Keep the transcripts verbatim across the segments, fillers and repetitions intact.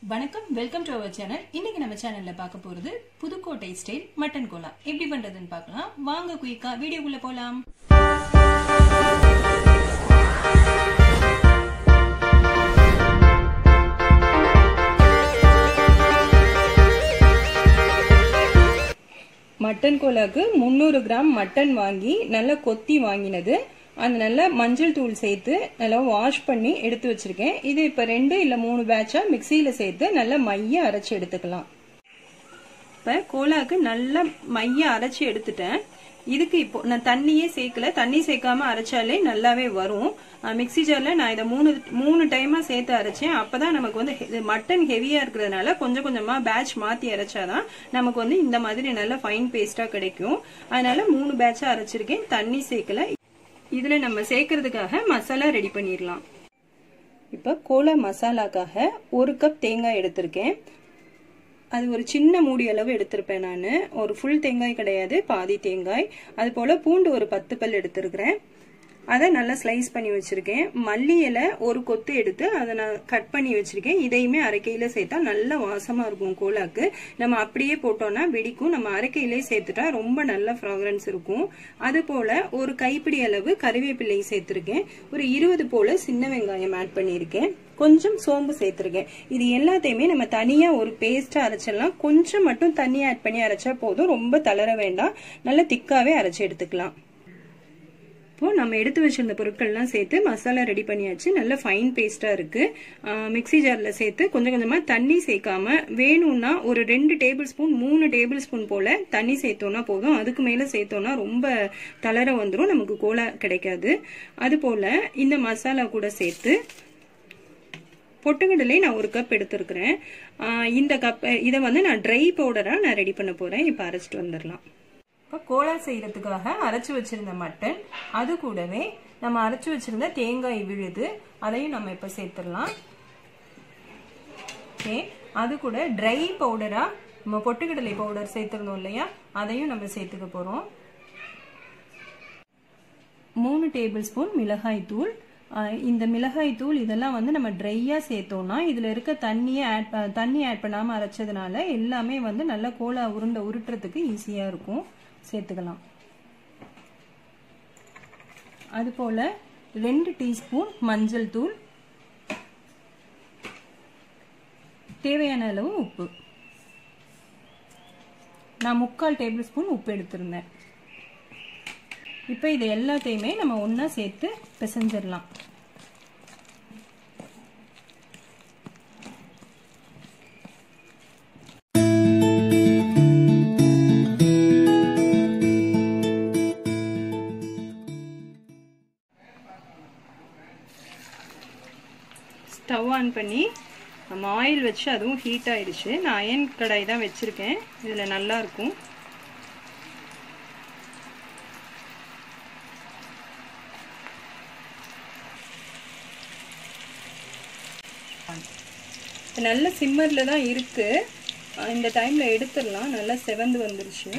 வணக்கம், welcome to our channel. இன்னைக்கு நம்ம சேனல்ல பார்க்க போறது புதுக்கோட்டை ஸ்டைல் மட்டன் கோலா எப்படி பண்றதுன்னு பார்க்கலாம். வாங்க குயிக்கா வீடியோக்குள்ள போலாம். மட்டன் கோலாக்கு முந்நூறு கிராம் மட்டன் வாங்கி நல்லா கொத்தி வாங்கினது. அந்த நல்லா மஞ்சள் தூள் சேர்த்து நல்லா வாஷ் பண்ணி எடுத்து வச்சிருக்கேன். இது இப்ப ரெண்டு இல்ல மூணு பேட்சா மிக்சியில சேர்த்து நல்லா மைய அரைச்சு எடுத்துக்கலாம். இப்ப கோலாக்கு நல்லா மைய அரைச்சு எடுத்துட்டேன். இதுக்கு இப்போ நான் தண்ணியே சேர்க்கல. தண்ணி சேர்க்காம அரைச்சாலே நல்லாவே வரும். மிக்சி ஜார்ல நான் இதை மூணு மூணு டைமா சேர்த்து அரைச்சேன். அப்பதான் நமக்கு வந்து மட்டன் ஹெவியா இருக்கிறதுனால கொஞ்சம் கொஞ்சமா பேட்ச் மாத்தி அரைச்சாதான் நமக்கு வந்து இந்த மாதிரி நல்ல ஃபைன் பேஸ்டா கிடைக்கும். அதனால மூணு பேட்சா அரைச்சிருக்கேன், தண்ணி சேர்க்கல. இதுல நம்ம சேர்க்கறதுக்காக மசாலா ரெடி பண்ணிடலாம். இப்ப கோலா மசாலாக்காக ஒரு கப் தேங்காய் எடுத்திருக்கேன். அது ஒரு சின்ன மூடி அளவு எடுத்திருப்பேன் நான். ஒரு ஃபுல் தேங்காய் கிடையாது, பாதி தேங்காய். அது போல பூண்டு ஒரு பத்து பல் எடுத்திருக்கிறேன். அதை நல்லா ஸ்லைஸ் பண்ணி வச்சிருக்கேன். மல்லி இலை ஒரு கொத்து எடுத்து அதை நான் கட் பண்ணி வச்சிருக்கேன். இதையுமே அரைக்கையில சேர்த்தா நல்ல வாசமா இருக்கும் கோலாக்கு. நம்ம அப்படியே போட்டோம்னா வெடிக்கும். நம்ம அரைக்கையிலே சேர்த்துட்டா ரொம்ப நல்ல ஃப்ராக்ரன்ஸ் இருக்கும். அது போல ஒரு கைப்பிடி அளவு கறிவேப்பிலை சேர்த்திருக்கேன். ஒரு இருபது போல சின்ன வெங்காயம் ஆட் பண்ணியிருக்கேன். கொஞ்சம் சோம்பு சேர்த்திருக்கேன். இது எல்லாத்தையுமே நம்ம தனியா ஒரு பேஸ்டா அரைச்சிடலாம். கொஞ்சம் மட்டும் தண்ணி ஆட் பண்ணி அரைச்சா போதும், ரொம்ப தளர வேண்டாம். நல்லா திக்காவே அரைச்சு எடுத்துக்கலாம். இப்போ நம்ம எடுத்து வச்சிருந்த பொருட்கள்லாம் சேர்த்து மசாலா ரெடி பண்ணியாச்சு. நல்ல ஃபைன் பேஸ்டா இருக்கு. மிக்சி ஜார்ல சேர்த்து கொஞ்சம் கொஞ்சமா தண்ணி சேர்க்காம வேணும்னா ஒரு ரெண்டு டேபிள் ஸ்பூன் மூணு டேபிள் ஸ்பூன் போல தண்ணி சேர்த்தோம்னா போதும். அதுக்கு மேல சேர்த்தோம்னா ரொம்ப தளர வந்துடும், நமக்கு கோலா கிடைக்காது. அது போல இந்த மசாலா கூட சேர்த்து பொட்டுக்கடலை நான் ஒரு கப் எடுத்திருக்கிறேன். இந்த கப் இதை வந்து நான் ட்ரை பவுடரா நான் ரெடி பண்ண போறேன். இப்ப அரைச்சிட்டு வந்துடலாம். இப்போ கோலா செய்யறதுக்காக அரைச்சு வச்சிருந்த மட்டன், அது கூடவே நம்ம அரைச்சு வச்சிருந்த தேங்காய் விழுது, அதையும் நம்ம இப்ப சேர்த்துடலாம். ஓகே, அது கூட ட்ரை பவுடரா நம்ம பொட்டுக்கடலை பவுடர் சேர்த்திருந்தோம் இல்லையா, அதையும் நம்ம சேர்த்துக்க போறோம். மூணு டேபிள் ஸ்பூன் மிளகாய் தூள். இந்த மிளகாய் தூள் இதெல்லாம் வந்து நம்ம ட்ரையா சேர்த்தோம்னா இதுல இருக்க தண்ணியை ஆட் தண்ணி ஆட் பண்ணாம அரைச்சதுனால எல்லாமே வந்து நல்லா கோலா உருண்டை உருட்டுறதுக்கு ஈஸியா இருக்கும். சேர்த்துக்கலாம். அது போல ரெண்டு டீஸ்பூன் மஞ்சள் தூள், தேவையான அளவு உப்பு. நான் முக்கால் டேபிள் ஸ்பூன் உப்பு எடுத்திருந்தேன். இப்ப இது எல்லாத்தையுமே நம்ம ஒன்னா சேர்த்து பிசைஞ்சிடலாம். ஸ்டவ் ஆன் பண்ணி நம்ம ஆயில் வச்சு, அதுவும் ஹீட் ஆயிடுச்சு. நான் அயன் கடாய் தான் வச்சிருக்கேன். இதுல நல்லா இருக்கும். நல்ல சிம்மர்ல தான் இருக்கு. இந்த டைம்ல எடுத்துடலாம். நல்லா செவந்து வந்துருச்சு.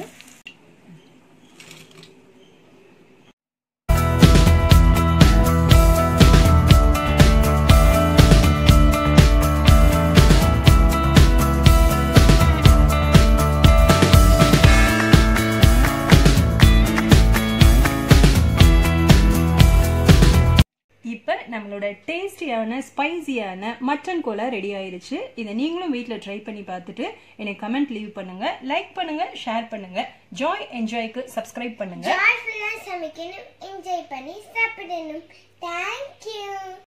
இப்ப நம்மளோட டேஸ்டியான ஸ்பைசியான மட்டன் கோலா ரெடி ஆயிருச்சு. இதை நீங்களும் வீட்ல ட்ரை பண்ணி பார்த்துட்டு எனக்கு கமெண்ட் லீவ் பண்ணுங்க, லைக் பண்ணுங்க, ஷேர் பண்ணுங்க. ஜாய் என்ஜாய்க்கு சப்ஸ்கிரைப் பண்ணுங்க. ஜாய்ஃபுல்லா சமைக்கணும், என்ஜாய் பண்ணி சாப்பிடணும். Thank you.